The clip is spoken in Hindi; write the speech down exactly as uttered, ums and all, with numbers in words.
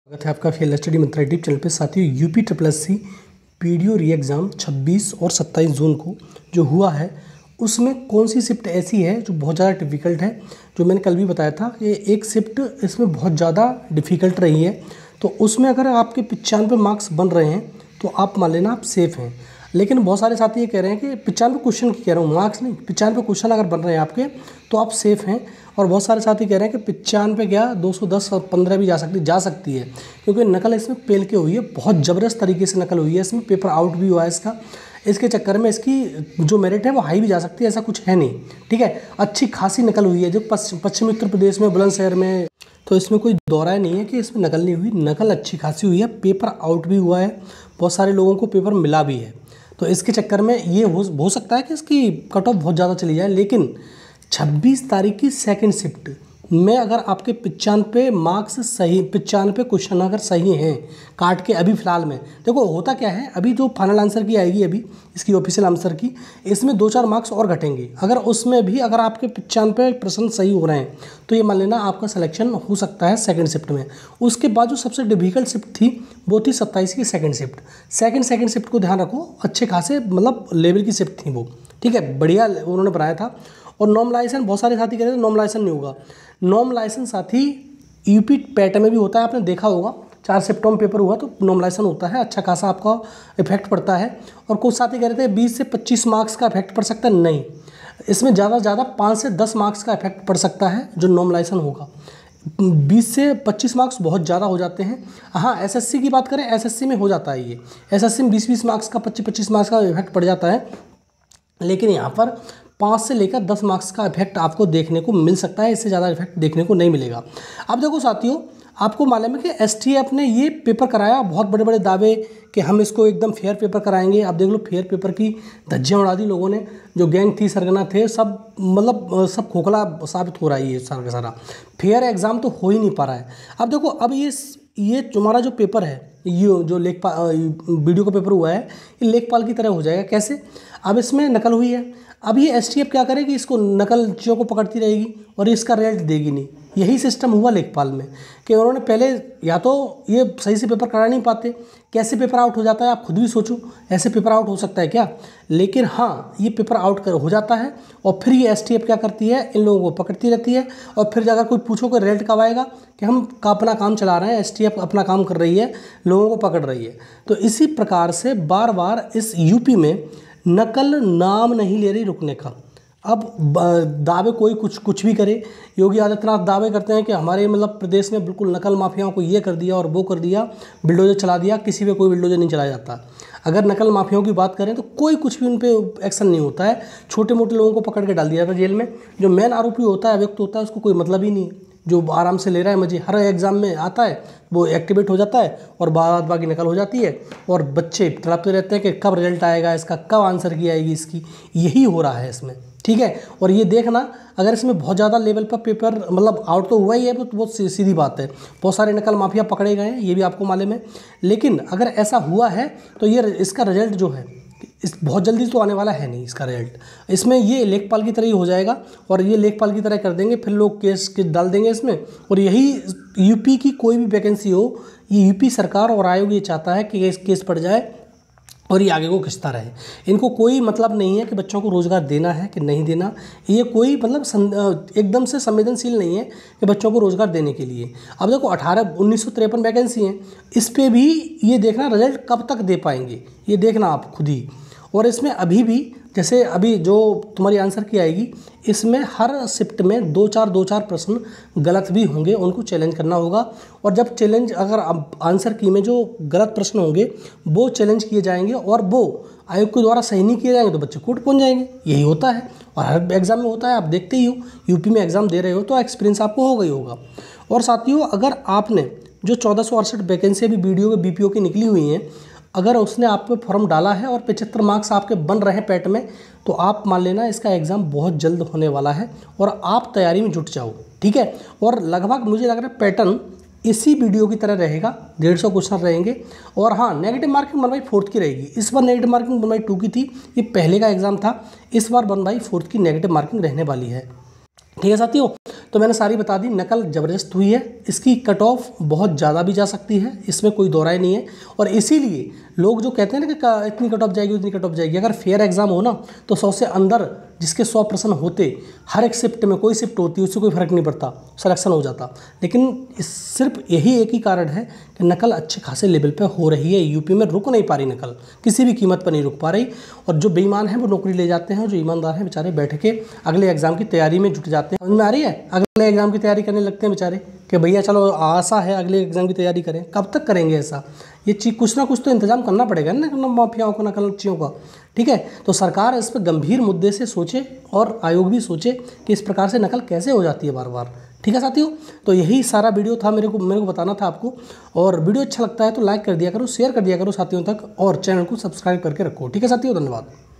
स्वागत है आपका field study Mantra YouTube channel पे। साथियों, UP triple S C PDO re exam छब्बीस और सत्ताईस जून को जो हुआ है उसमें कौन सी शिफ्ट ऐसी है जो बहुत ज़्यादा डिफ़िकल्ट है। जो मैंने कल भी बताया था कि एक शिफ्ट इसमें बहुत ज़्यादा डिफ़िकल्ट रही है, तो उसमें अगर आपके पचानवे मार्क्स बन रहे हैं तो आप मान लेना आप सेफ़ हैं। लेकिन बहुत सारे साथी ये कह रहे हैं कि पचानवे क्वेश्चन की कह रहा हूँ, मार्क्स नहीं, पचानवे क्वेश्चन अगर बन रहे हैं आपके तो आप सेफ़ हैं। और बहुत सारे साथी कह रहे हैं कि पचानवे क्या दो सौ दस और पंद्रह भी जा सकती जा सकती है, क्योंकि नकल इसमें पेल के हुई है, बहुत ज़बरदस्त तरीके से नकल हुई है, इसमें पेपर आउट भी हुआ है इसका। इसके चक्कर में इसकी जो मेरिट है वो हाई भी जा सकती है, ऐसा कुछ है नहीं। ठीक है, अच्छी खासी नकल हुई है जो पश्चिमी उत्तर प्रदेश में बुलंदशहर में, तो इसमें कोई दौरा नहीं है कि इसमें नकल नहीं हुई, नकल अच्छी खासी हुई है, पेपर आउट भी हुआ है, बहुत सारे लोगों को पेपर मिला भी है। तो इसके चक्कर में ये हो हो सकता है कि इसकी कट ऑफ बहुत ज़्यादा चली जाए। लेकिन छब्बीस तारीख की सेकंड शिफ्ट में अगर आपके पचानवे मार्क्स सही, पचानवे क्वेश्चन अगर सही हैं काट के, अभी फ़िलहाल में देखो होता क्या है, अभी जो फाइनल आंसर की आएगी, अभी इसकी ऑफिशियल आंसर की, इसमें दो चार मार्क्स और घटेंगे। अगर उसमें भी अगर आपके पचानवे परसेंट सही हो रहे हैं तो ये मान लेना आपका सिलेक्शन हो सकता है सेकंड शिफ्ट में। उसके बाद जो सबसे डिफिकल्ट शिफ्ट थी वो थी सत्ताईस की second shift. Second second shift को ध्यान रखो, अच्छे खासे मतलब लेवल की शिफ्ट थी वो। ठीक है, बढ़िया उन्होंने बनाया था। और नॉर्मलाइजेशन बहुत सारे साथी कह रहे थे नॉर्मलाइजेशन नहीं होगा। नॉर्मलाइजेशन साथी यूपी पैटर्न में भी होता है, आपने देखा होगा, चार शिफ्टों में पेपर हुआ तो नॉर्मलाइजेशन होता है, अच्छा खासा आपका इफेक्ट पड़ता है। और कुछ साथी कह रहे थे बीस से पच्चीस मार्क्स का इफेक्ट पड़ सकता है, नहीं, इसमें ज़्यादा से ज़्यादा पाँच से दस मार्क्स का इफेक्ट पड़ सकता है जो नॉर्मलाइजेशन होगा। बीस से पच्चीस मार्क्स बहुत ज़्यादा हो जाते हैं। हाँ, एसएससी की बात करें, एसएससी में हो जाता है ये, एसएससी में बीस बीस मार्क्स का पच्चीस पच्चीस मार्क्स का इफेक्ट पड़ जाता है। लेकिन यहाँ पर पाँच से लेकर दस मार्क्स का इफेक्ट आपको देखने को मिल सकता है, इससे ज़्यादा इफेक्ट देखने को नहीं मिलेगा। अब देखो साथियों, आपको मालूम है कि एसटीएफ ने ये पेपर कराया, बहुत बड़े बड़े दावे कि हम इसको एकदम फेयर पेपर कराएंगे। आप देख लो, फेयर पेपर की धज्जियाँ उड़ा दी लोगों ने, जो गैंग थी, सरगना थे, सब मतलब सब खोखला साबित हो रहा है ये सारा का सारा। फेयर एग्ज़ाम तो हो ही नहीं पा रहा है। अब देखो, अब ये ये तुम्हारा जो पेपर है, ये जो लेखपाल वीडियो का पेपर हुआ है, ये लेखपाल की तरह हो जाएगा। कैसे? अब इसमें नकल हुई है, अब ये एसटीएफ क्या करेगी, इसको नकल चीज़ों को पकड़ती रहेगी और इसका रिजल्ट देगी नहीं। यही सिस्टम हुआ लेखपाल में कि उन्होंने पहले या तो ये सही से पेपर करा नहीं पाते, कैसे पेपर आउट हो जाता है आप खुद भी सोचो, ऐसे पेपर आउट हो सकता है क्या? लेकिन हाँ, ये पेपर आउट कर हो जाता है और फिर ये एसटीएफ क्या करती है, इन लोगों को पकड़ती रहती है। और फिर अगर कोई पूछो कि रिजल्ट कब आएगा, कि हम का अपना काम चला रहे हैं, एसटीएफ अपना काम कर रही है, लोगों को पकड़ रही है। तो इसी प्रकार से बार बार इस यूपी में नकल नाम नहीं ले रही रुकने का। अब दावे कोई कुछ कुछ भी करे, योगी आदित्यनाथ दावे करते हैं कि हमारे मतलब प्रदेश में बिल्कुल नकल माफियाओं को ये कर दिया और वो कर दिया, बिल्डोजर चला दिया। किसी पे कोई बिल्डोजर नहीं चलाया जाता। अगर नकल माफियाओं की बात करें तो कोई कुछ भी उन पर एक्शन नहीं होता है, छोटे मोटे लोगों को पकड़ के डाल दिया जाता है जेल में। जो मेन आरोपी होता है, अभियुक्त होता है, उसको कोई मतलब ही नहीं, जो आराम से ले रहा है मजे, हर एग्ज़ाम में आता है वो एक्टिवेट हो जाता है और बाद बाकी नकल हो जाती है। और बच्चे तड़पते रहते हैं कि कब रिजल्ट आएगा इसका, कब आंसर की आएगी इसकी। यही हो रहा है इसमें। ठीक है, और ये देखना, अगर इसमें बहुत ज़्यादा लेवल पर पेपर मतलब आउट तो हुआ ही है तो बहुत सीधी बात है, बहुत सारे नकल माफिया पकड़े गए हैं, ये भी आपको मालूम है। लेकिन अगर ऐसा हुआ है तो ये इसका रिजल्ट जो है इस बहुत जल्दी तो आने वाला है नहीं इसका रिजल्ट। इसमें ये लेखपाल की तरह ही हो जाएगा और ये लेखपाल की तरह कर देंगे, फिर लोग केस के डाल देंगे इसमें। और यही यूपी की कोई भी वैकेंसी हो, ये यूपी सरकार और आयोग ये चाहता है कि केस केस पड़ जाए और ये आगे को खिंचता रहे। इनको कोई मतलब नहीं है कि बच्चों को रोज़गार देना है कि नहीं देना, ये कोई मतलब एकदम से संवेदनशील नहीं है कि बच्चों को रोज़गार देने के लिए। अब देखो, अठारह उन्नीस सौ तिरपन वैकेंसी हैं, इस पर भी ये देखना रिजल्ट कब तक दे पाएंगे, ये देखना आप खुद ही। और इसमें अभी भी जैसे अभी जो तुम्हारी आंसर की आएगी, इसमें हर शिफ्ट में दो चार दो चार प्रश्न गलत भी होंगे, उनको चैलेंज करना होगा। और जब चैलेंज अगर आंसर की में जो गलत प्रश्न होंगे वो चैलेंज किए जाएंगे और वो आयोग के द्वारा सही नहीं किए जाएंगे तो बच्चे कोर्ट पहुंच जाएंगे। यही होता है और हर एग्ज़ाम में होता है, आप देखते ही हो। यूपी में एग्ज़ाम दे रहे हो तो एक्सपीरियंस आपको होगा ही होगा। और साथियों, अगर आपने जो चौदह सौ अड़सठ वैकेंसी अभी बीडीओ के बीपीओ की निकली हुई हैं, अगर उसने आप पे फॉर्म डाला है और पचहत्तर मार्क्स आपके बन रहे हैं पैट में, तो आप मान लेना इसका एग्ज़ाम बहुत जल्द होने वाला है और आप तैयारी में जुट जाओ। ठीक है, और लगभग मुझे लग रहा है पैटर्न इसी वीडियो की तरह रहेगा, डेढ़ सौ क्वेश्चन रहेंगे। और हाँ, negative marking one by fourth की रहेगी। इस बार negative marking one by two की थी, ये पहले का एग्ज़ाम था, इस बार वन बाई फोर्थ की नेगेटिव मार्किंग रहने वाली है। ठीक है साथियों, तो मैंने सारी बता दी। नकल ज़बरदस्त हुई है, इसकी कट ऑफ बहुत ज़्यादा भी जा सकती है, इसमें कोई दो राय नहीं है। और इसीलिए लोग जो कहते हैं ना कि इतनी कट ऑफ जाएगी उतनी कट ऑफ जाएगी, अगर फेयर एग्जाम हो ना तो सौ से अंदर जिसके सौ परसेंट होते, हर एक शिफ्ट में कोई शिफ्ट होती उससे कोई फर्क नहीं पड़ता, सिलेक्शन हो जाता। लेकिन इस सिर्फ यही एक ही कारण है कि नकल अच्छे खासे लेवल पे हो रही है। यूपी में रुक नहीं पा रही नकल, किसी भी कीमत पर नहीं रुक पा रही। और जो बेईमान हैं वो नौकरी ले जाते हैं, और जो ईमानदार हैं बेचारे बैठ के अगले एग्जाम की तैयारी में जुट जाते हैं। समझ में आ रही है? अगले एग्जाम की तैयारी करने लगते हैं बेचारे कि भैया चलो आशा है अगले एग्जाम की तैयारी करें। कब तक करेंगे ऐसा? ये चीज़ कुछ ना कुछ तो इंतजाम करना पड़ेगा ना माफियाओं को, नकलचियों का। ठीक है, तो सरकार इस पर गंभीर मुद्दे से सोचे और आयोग भी सोचे कि इस प्रकार से नकल कैसे हो जाती है बार बार। ठीक है साथियों, तो यही सारा वीडियो था, मेरे को मेरे को बताना था आपको। और वीडियो अच्छा लगता है तो लाइक कर दिया करो, शेयर कर दिया करो साथियों तक, और चैनल को सब्सक्राइब करके रखो। ठीक है साथियों, धन्यवाद।